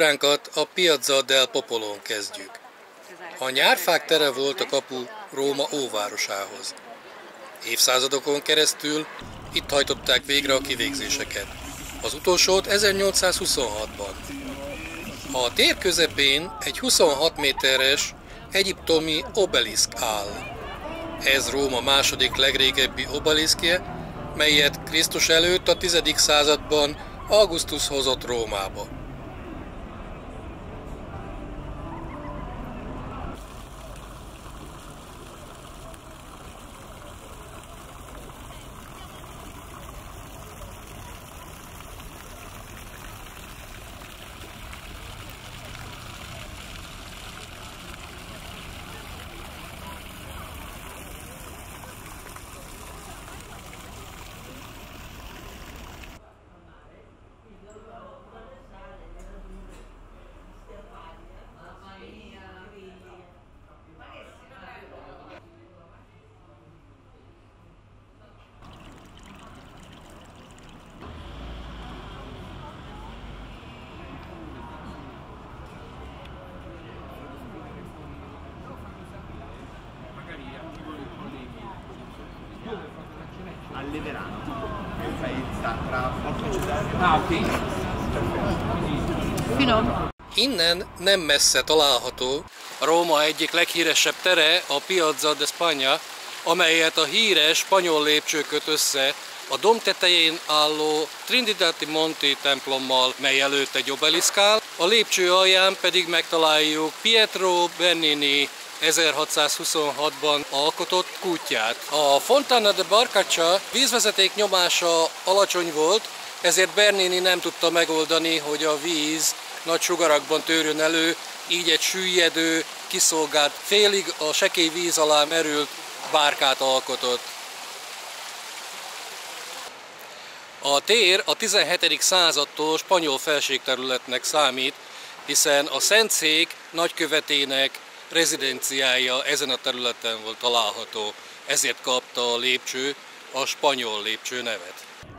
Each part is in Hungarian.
Túránkat a Piazza del Popolón kezdjük. A nyárfák tere volt a kapu Róma óvárosához. Évszázadokon keresztül itt hajtották végre a kivégzéseket. Az utolsót 1826-ban. A tér közepén egy 26 méteres egyiptomi obeliszk áll. Ez Róma második legrégebbi obeliszkje, melyet Krisztus előtt a 10. században Augustus hozott Rómába. Innen nem messze található Róma egyik leghíresebb tere, a Piazza de Spagna, amelyet a híres spanyol lépcső köt össze a domb tetején álló Trinidad Monti templommal, mely előtt egy obeliszk áll, a lépcső alján pedig megtaláljuk Pietro Bernini 1626-ban alkotott kútját. A Fontana de Barcaccia vízvezeték nyomása alacsony volt, ezért Bernini nem tudta megoldani, hogy a víz nagy sugarakban törjön elő, így egy süllyedő, kiszolgált, félig a sekély víz alá merült bárkát alkotott. A tér a 17. századtól spanyol felségterületnek számít, hiszen a Szentszék nagykövetének rezidenciája ezen a területen volt található, ezért kapta a lépcső a spanyol lépcső nevet.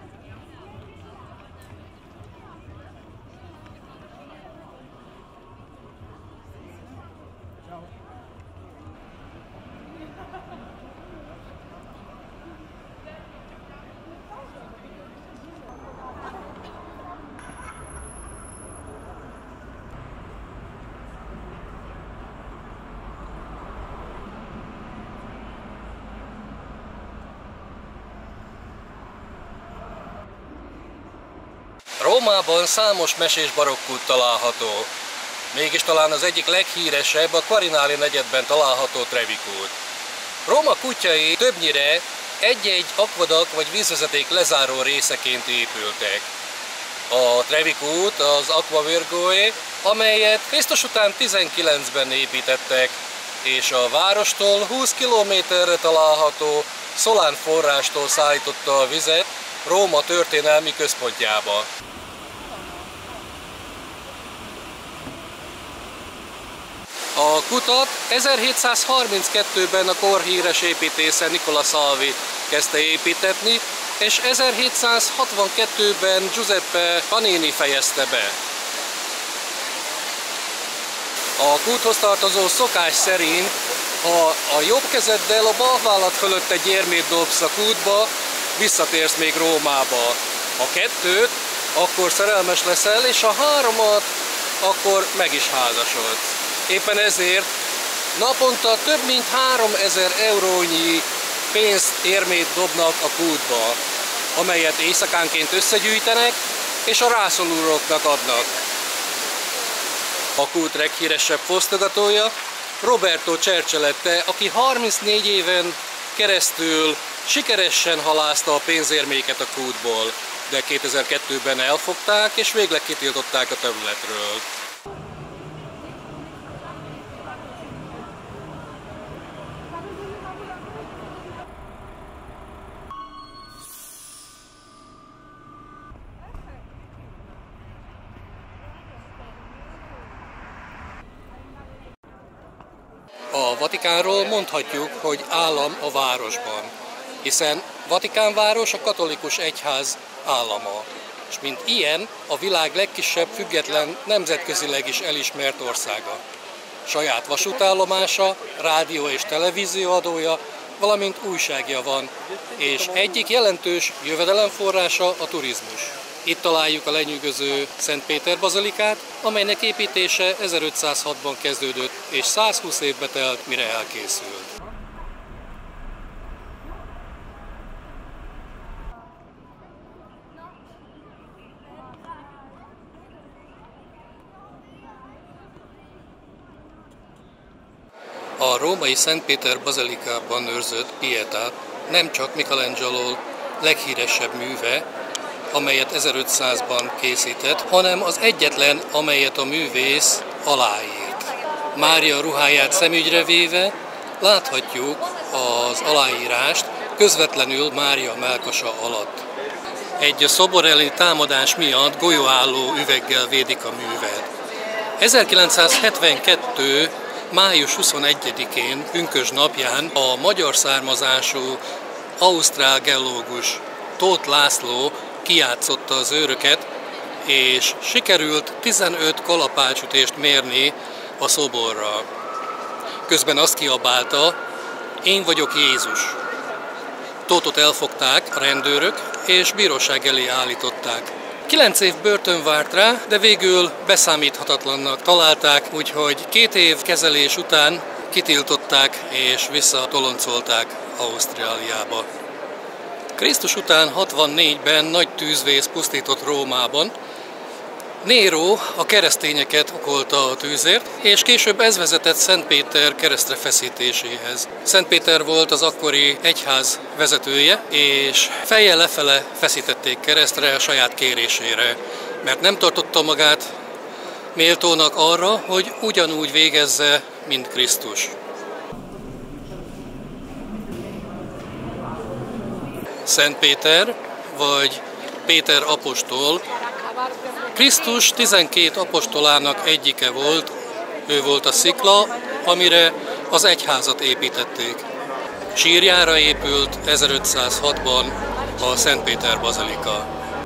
Rómában számos mesés barokkút található. Mégis talán az egyik leghíresebb a Quarinali negyedben található Trevi kút. Róma kútjai többnyire egy-egy akvadak vagy vízvezeték lezáró részeként épültek. A Trevi kút az Aqua Virgoe, amelyet Krisztus után 19-ben építettek, és a várostól 20 kilométerre található Solán forrástól szállította a vizet Róma történelmi központjába. A kutat 1732-ben a korhíres építésze Nicola Salvi kezdte építetni, és 1762-ben Giuseppe Panini fejezte be. A kúthoz tartozó szokás szerint, ha a jobb kezeddel a bal vállad fölött egy érmét dobsz a kútba, visszatérsz még Rómába. A kettőt, akkor szerelmes leszel, és a háromat, akkor meg is házasodsz. Éppen ezért naponta több mint 3000 eurónyi pénzt, érmét dobnak a kútba, amelyet éjszakánként összegyűjtenek, és a rászorulóknak adnak. A kút leghíresebb fosztogatója Roberto Cercellete, aki 34 éven keresztül sikeresen halászta a pénzérméket a kútból, de 2002-ben elfogták és végleg kitiltották a területről. A Vatikánról mondhatjuk, hogy állam a városban, hiszen Vatikánváros a katolikus egyház állama. és mint ilyen a világ legkisebb független, nemzetközileg is elismert országa. Saját vasútállomása, rádió és televízióadója, valamint újságja van, és egyik jelentős jövedelemforrása a turizmus. Itt találjuk a lenyűgöző Szent Péter bazilikát, amelynek építése 1506-ban kezdődött, és 120 évbe telt, mire elkészült. A római Szent Péter bazilikában őrzött Pietà nem csak Michelangelo leghíresebb műve, amelyet 1500-ban készített, hanem az egyetlen, amelyet a művész aláírt. Mária ruháját szemügyre véve láthatjuk az aláírást közvetlenül Mária mellkasa alatt. Egy szobor elleni támadás miatt golyóálló üveggel védik a művet. 1972. május 21-én, pünkösd napján a magyar származású ausztrál geológus Tóth László kijátszotta az őröket, és sikerült 15 kalapácsütést mérni a szoborra. Közben azt kiabálta, én vagyok Jézus. Tóthot elfogták a rendőrök, és bíróság elé állították. 9 év börtön várt rá, de végül beszámíthatatlannak találták, úgyhogy 2 év kezelés után kitiltották és visszatoloncolták Ausztráliába. Krisztus után 64-ben nagy tűzvész pusztított Rómában. Néró a keresztényeket okolta a tűzért, és később ez vezetett Szent Péter keresztre feszítéséhez. Szent Péter volt az akkori egyház vezetője, és fejjel lefele feszítették keresztre a saját kérésére, mert nem tartotta magát méltónak arra, hogy ugyanúgy végezze, mint Krisztus. Szent Péter, vagy Péter apostol, Krisztus 12 apostolának egyike volt, ő volt a szikla, amire az egyházat építették. Sírjára épült 1506-ban a Szent Péter bazilika.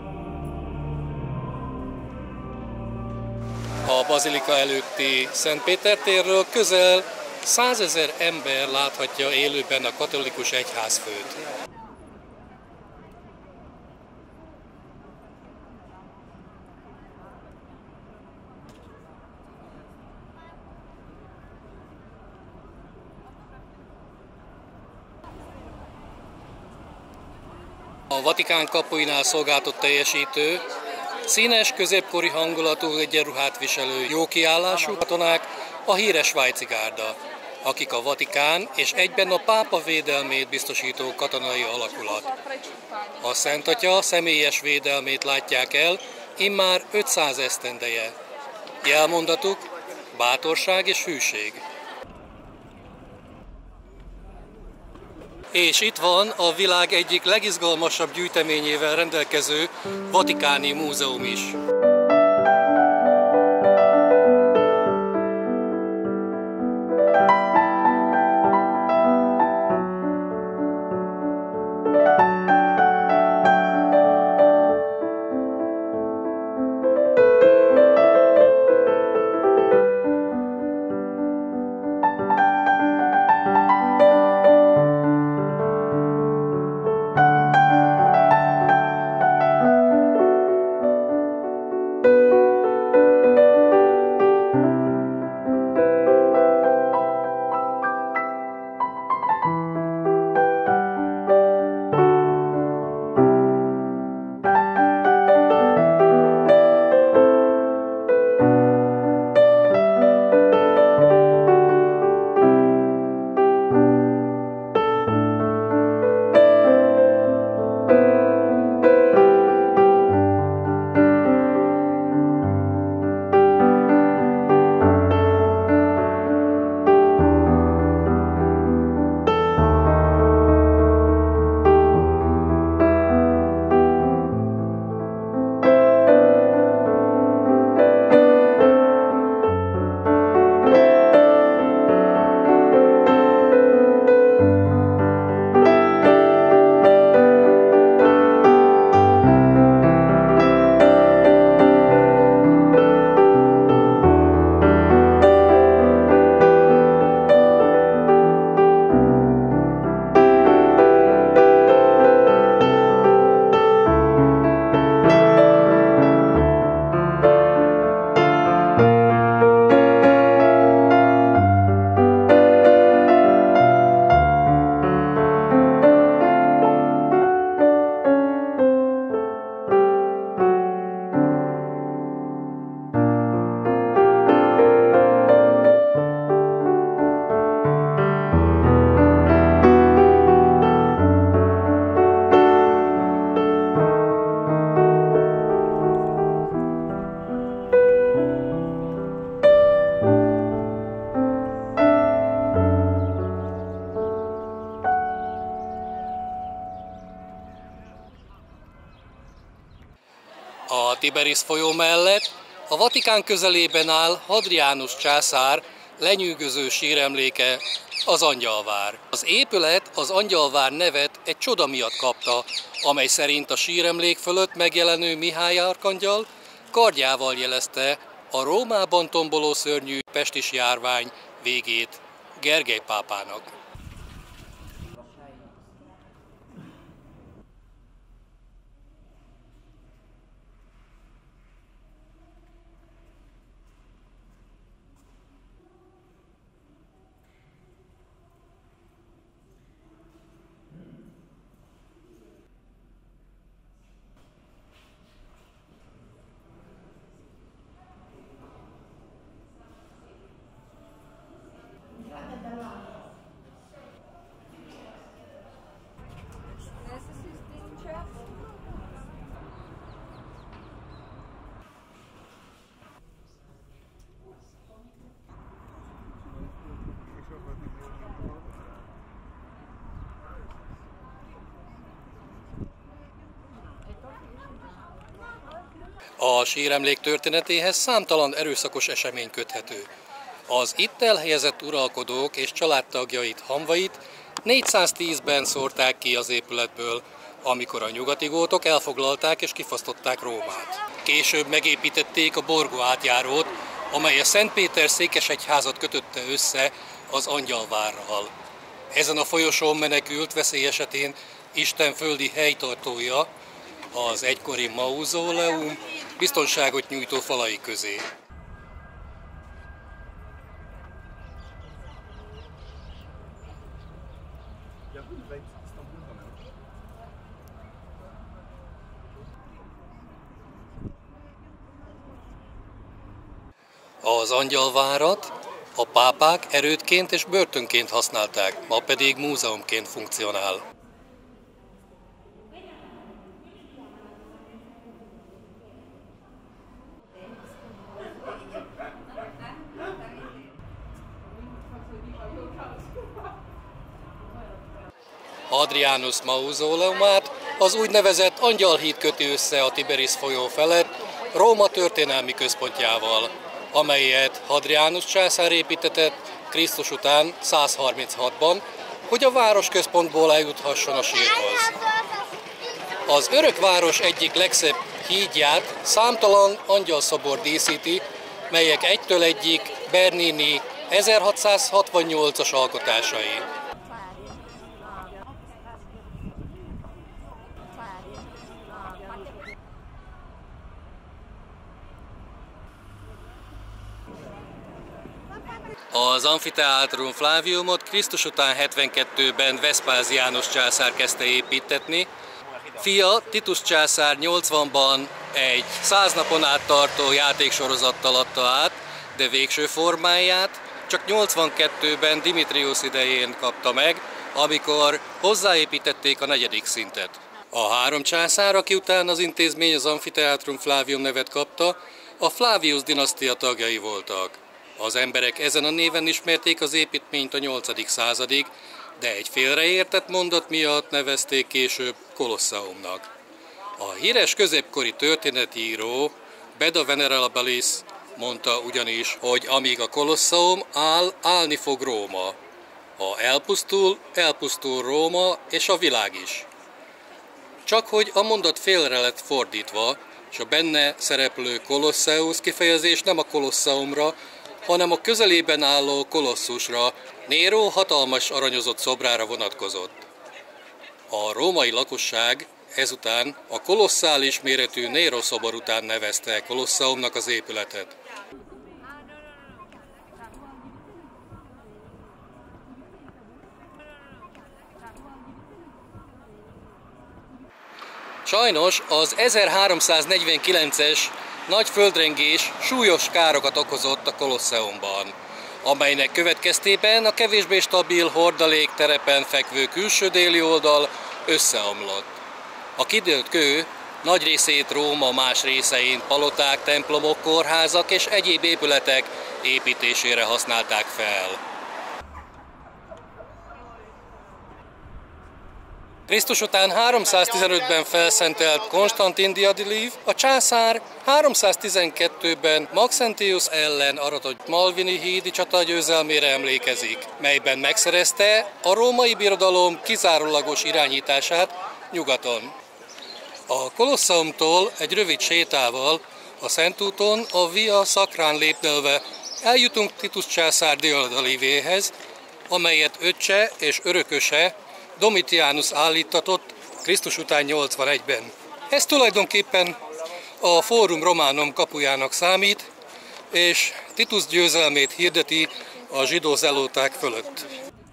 A bazilika előtti Szent Péter térről közel 100 000 ember láthatja élőben a katolikus egyházfőt. A Vatikán kapuinál szolgáltott teljesítő, színes, középkori hangulatú egyenruhát viselő, jó kiállású katonák, a híres svájci gárda, akik a Vatikán és egyben a pápa védelmét biztosító katonai alakulat. A Szent Atya személyes védelmét látják el immár 500 esztendeje. Jelmondatuk bátorság és hűség. És itt van a világ egyik legizgalmasabb gyűjteményével rendelkező Vatikáni Múzeum is. Tiberis folyó mellett a Vatikán közelében áll Hadrianus császár lenyűgöző síremléke, az Angyalvár. Az épület az Angyalvár nevet egy csoda miatt kapta, amely szerint a síremlék fölött megjelenő Mihály arkangyal kardjával jelezte a Rómában tomboló szörnyű pestis járvány végét Gergely pápának. A síremlék történetéhez számtalan erőszakos esemény köthető. Az itt elhelyezett uralkodók és családtagjait, hamvait 410-ben szórták ki az épületből, amikor a nyugati gótok elfoglalták és kifosztották Rómát. Később megépítették a Borgo átjárót, amely a Szentpéter székesegyházat kötötte össze az Angyalvárral. Ezen a folyosón menekült veszély esetén Isten földi helytartója, az egykori mauzóleum biztonságot nyújtó falai közé. Az Angyalvárat a pápák erődként és börtönként használták, ma pedig múzeumként funkcionál. Hadrianus mauzóleumát az úgynevezett Angyalhíd köti össze a Tiberis folyó felett Róma történelmi központjával, amelyet Hadrianus császár építetett Krisztus után 136-ban, hogy a városközpontból eljuthasson a sírhoz. Az örök város egyik legszebb hídját számtalan angyalszobor díszíti, melyek egytől egyik Bernini 1668-as alkotásai. Az Amfiteátrum Flaviumot Krisztus után 72-ben Vespasianus császár kezdte építetni. Fia Titus császár 80-ban egy 100 napon át tartó játéksorozattal adta át, de végső formáját csak 82-ben Dimitrius idején kapta meg, amikor hozzáépítették a 4. szintet. A 3 császár, aki után az intézmény az Amfiteátrum Flavium nevet kapta, a Flavius dinasztia tagjai voltak. Az emberek ezen a néven ismerték az építményt a 8. századig, de egy félreértett mondat miatt nevezték később Kolosseumnak. A híres középkori történetíró Beda Venerabilis mondta ugyanis, hogy amíg a Kolosseum áll, állni fog Róma. Ha elpusztul, elpusztul Róma és a világ is. Csak hogy a mondat félre lett fordítva, és a benne szereplő Colosseus kifejezés nem a Kolosseumra, hanem a közelében álló Kolosszusra, Nero hatalmas aranyozott szobrára vonatkozott. A római lakosság ezután a kolosszális méretű Nero szobor után nevezte Kolosseumnak az épületet. Sajnos az 1349-es nagy földrengés súlyos károkat okozott a Kolosseumban, amelynek következtében a kevésbé stabil hordalék terepen fekvő külső déli oldal összeomlott. A kidőlt kő nagy részét Róma más részein paloták, templomok, kórházak és egyéb épületek építésére használták fel. Krisztus után 315-ben felszentelt Konstantin Diadilív, a császár 312-ben Maxentius ellen aratott Malvini hídi csata győzelmére emlékezik, melyben megszerezte a római birodalom kizárólagos irányítását nyugaton. A Kolosseumtól egy rövid sétával a Szentúton a Via Sacrán lépdelve eljutunk Titus császár Diadilívéhez, amelyet öccse és örököse Domitianus állítatott Krisztus után 81-ben. Ez tulajdonképpen a Forum Romanum kapujának számít, és Titus győzelmét hirdeti a zsidó zelóták fölött.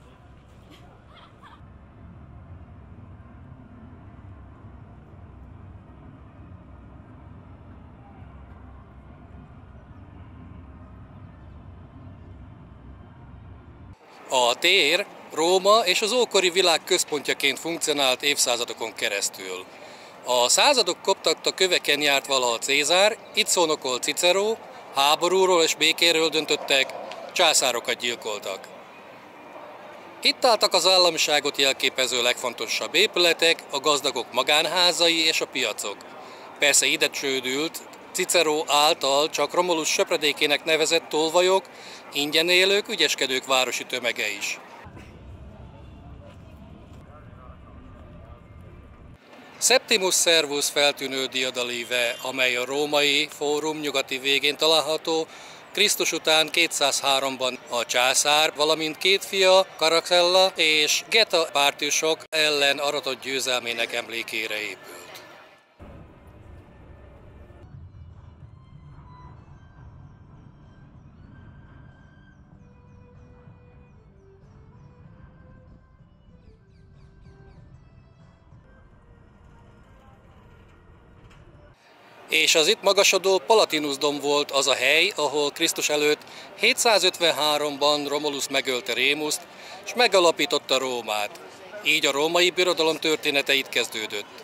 A tér Róma és az ókori világ központjaként funkcionált évszázadokon keresztül. A századok koptatta köveken járt valaha Cézár, itt szónokolt Cicero, háborúról és békéről döntöttek, császárokat gyilkoltak. Itt álltak az államiságot jelképező legfontosabb épületek, a gazdagok magánházai és a piacok. Persze ide csődült Cicero által csak Romulus söpredékének nevezett tolvajok, ingyen élők, ügyeskedők városi tömege is. Septimus Servus feltűnő Diadilíve, amely a római Fórum nyugati végén található, Krisztus után 203-ban a császár, valamint két fia, Caracalla és Geta pártusok ellen aratott győzelmének emlékére épült. És az itt magasodó Palatinus-domb volt az a hely, ahol Krisztus előtt 753-ban Romulus megölte Rémuszt, és megalapította Rómát. Így a római birodalom története itt kezdődött.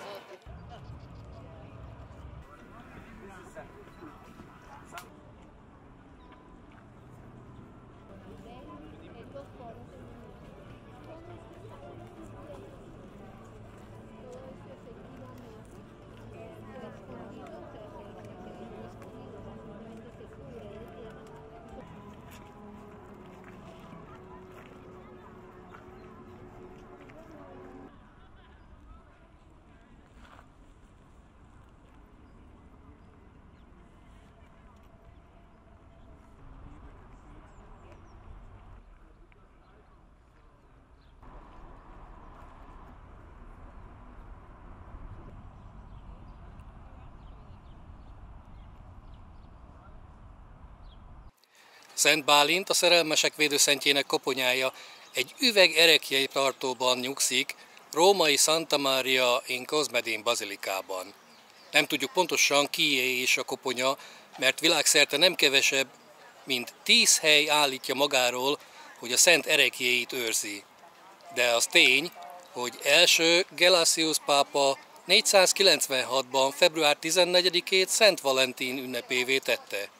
Szent Bálint, a szerelmesek védőszentjének koponyája egy üveg ereklyei tartóban nyugszik, római Santa Maria in Cosmedin bazilikában. Nem tudjuk pontosan kié is a koponya, mert világszerte nem kevesebb, mint 10 hely állítja magáról, hogy a szent ereklyéit őrzi. De az tény, hogy első Gelasius pápa 496-ban február 14-ét Szent Valentin ünnepévé tette.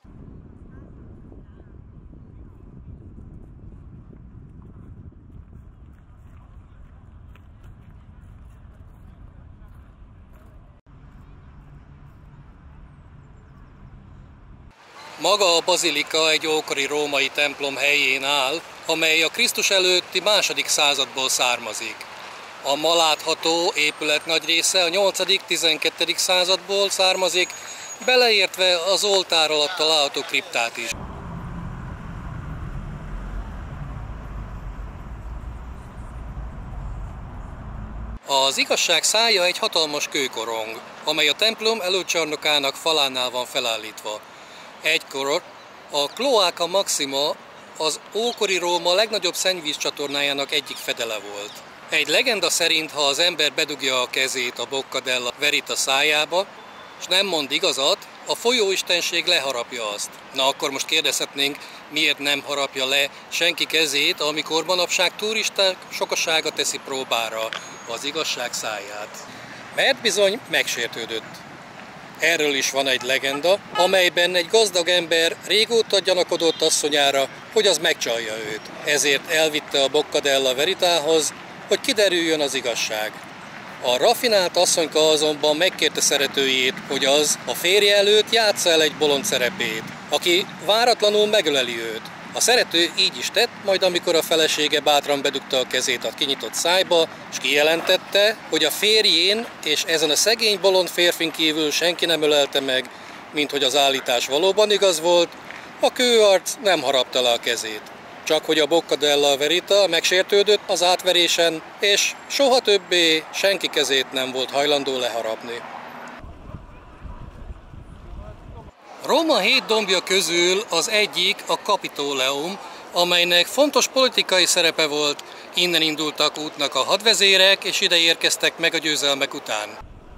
Maga a bazilika egy ókori római templom helyén áll, amely a Krisztus előtti II. Századból származik. A ma látható épület nagy része a 8.-12. századból származik, beleértve az oltár alatt található kriptát is. Az igazság szája egy hatalmas kőkorong, amely a templom előcsarnokának falánál van felállítva. Egykor a Cloaca Maxima az ókori Róma legnagyobb szennyvízcsatornájának egyik fedele volt. Egy legenda szerint, ha az ember bedugja a kezét a Boccadella Verita szájába, és nem mond igazat, a folyóistenség leharapja azt. Na akkor most kérdezhetnénk, miért nem harapja le senki kezét, amikor manapság turisták sokasága teszi próbára az igazság száját. Mert bizony megsértődött. Erről is van egy legenda, amelyben egy gazdag ember régóta gyanakodott asszonyára, hogy az megcsalja őt. Ezért elvitte a Boccadella Veritához, hogy kiderüljön az igazság. A raffinált asszonyka azonban megkérte szeretőjét, hogy az a férje előtt játsza el egy bolond szerepét, aki váratlanul megöleli őt. A szerető így is tett, majd amikor a felesége bátran bedugta a kezét a kinyitott szájba, és kijelentette, hogy a férjén és ezen a szegény bolond férfin kívül senki nem ölelte meg, mint hogy az állítás valóban igaz volt, a kőarc nem harapta le a kezét. Csak hogy a Bocca della Verità megsértődött az átverésen, és soha többé senki kezét nem volt hajlandó leharapni. Róma 7 dombja közül az egyik a Capitoleum, amelynek fontos politikai szerepe volt, innen indultak útnak a hadvezérek, és ide érkeztek meg a győzelmek után.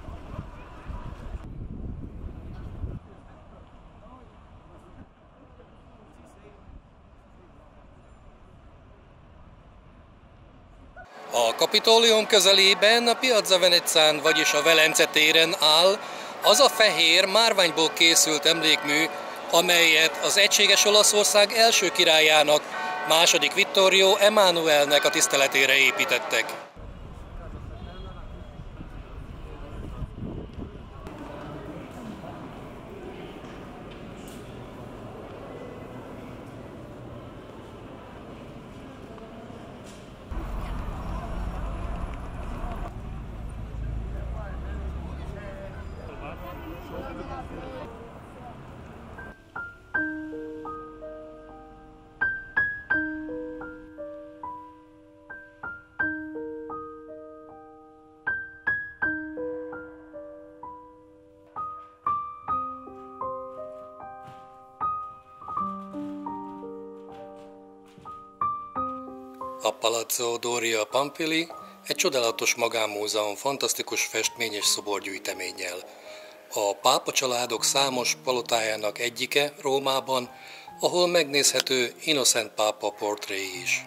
A Capitolium közelében a Piazza Venezán, vagyis a Velence téren áll az a fehér, márványból készült emlékmű, amelyet az egységes Olaszország első királyának, II. Vittorio Emanuelnek a tiszteletére építettek. A Palazzo Doria Pamphili egy csodálatos magánmúzeum fantasztikus festmény és szoborgyűjteménnyel. A pápa családok számos palotájának egyike Rómában, ahol megnézhető Innocent pápa portréi is.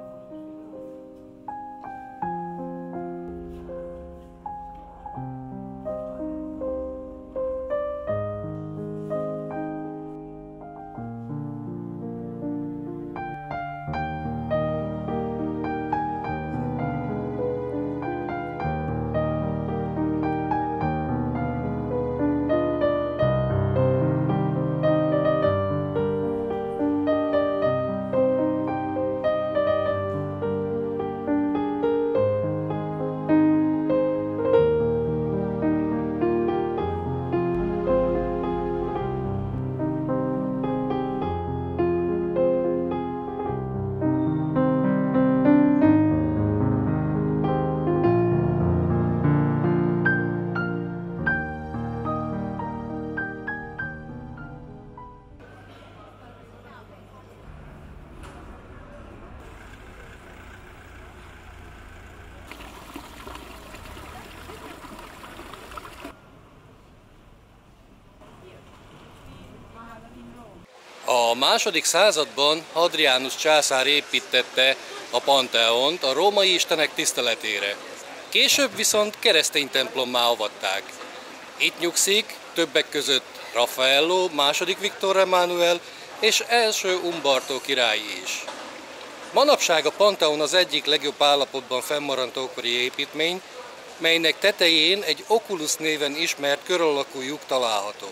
A II. Században Hadrianus császár építette a Pantheont a római istenek tiszteletére. Később viszont keresztény templommá avatták. Itt nyugszik többek között Raffaello, II. Viktor Emmanuel és első Umberto király is. Manapság a Pantheon az egyik legjobb állapotban fennmaradt ókori építmény, melynek tetején egy Oculus néven ismert kör alakú lyuk található.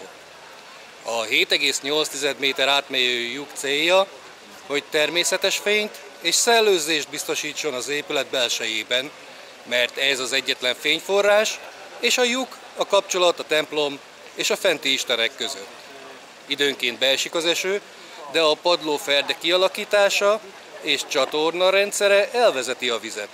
A 7,8 méter átmérőjű lyuk célja, hogy természetes fényt és szellőzést biztosítson az épület belsejében, mert ez az egyetlen fényforrás, és a lyuk a kapcsolat a templom és a fenti istenek között. Időnként beesik az eső, de a padlóferde kialakítása és csatorna rendszere elvezeti a vizet.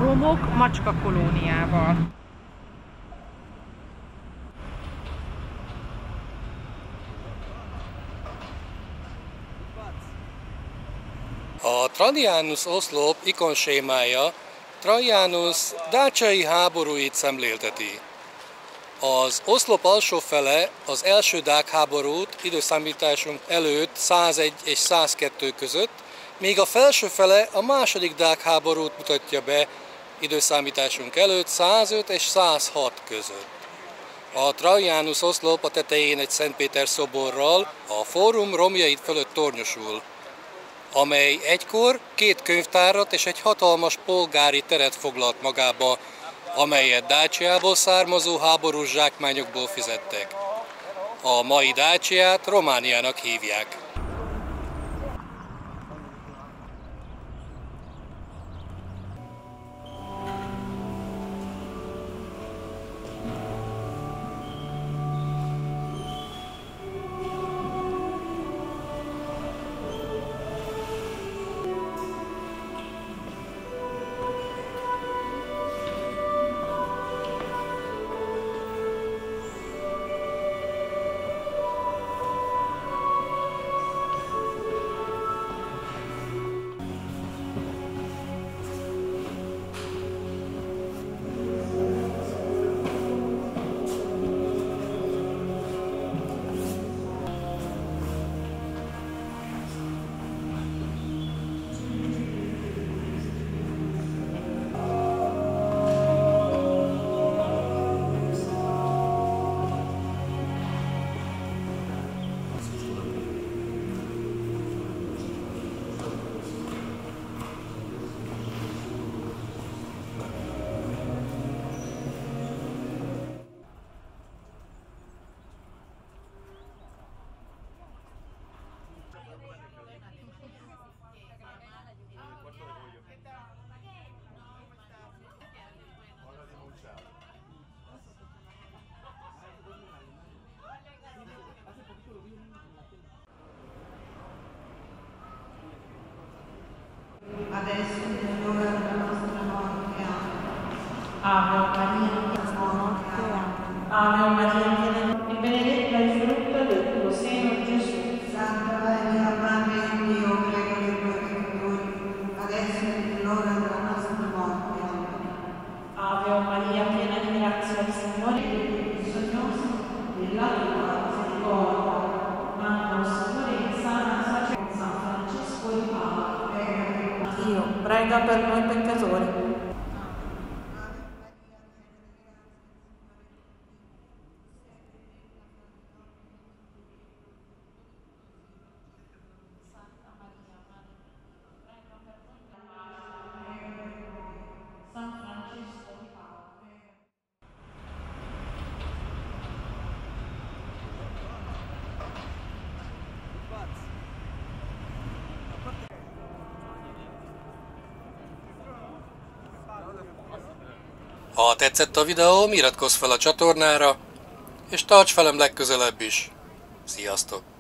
romok macska kolóniával. A Trajanus oszlop ikonsémája Trajanus dácsiai háborúit szemlélteti. Az oszlop alsó fele az első dák háborút időszámításunk előtt 101 és 102 között, míg a felső fele a második dák háborút mutatja be időszámításunk előtt 105 és 106 között. A Trajanus oszlop a tetején egy Szent Péter szoborral a fórum romjait fölött tornyosul, amely egykor 2 könyvtárat és egy hatalmas polgári teret foglalt magába, amelyet Dácsiából származó háborús zsákmányokból fizettek. A mai Dácsiát Romániának hívják. Adesso nell'ora della nostra morte. Ave Maria, Ave Maria, e benedetta il frutto del tuo seno, Gesù. Santa Maria, Madre di Dio, prega per noi peccatori, adesso e nell'ora della nostra morte. Ave Maria, piena di grazia, il Signore è bisognosa della tua misericordia. Manca un Signore in sana sacerdote, San Francesco di Paola. Dio, prega per noi peccatori. Ha tetszett a videóm, iratkozz fel a csatornára, és tarts velem legközelebb is. Sziasztok!